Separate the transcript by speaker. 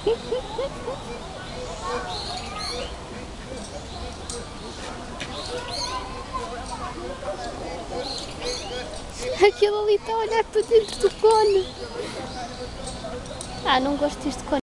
Speaker 1: Aquilo ali está a olhar para dentro do cone. Ah, não gosto deste cone.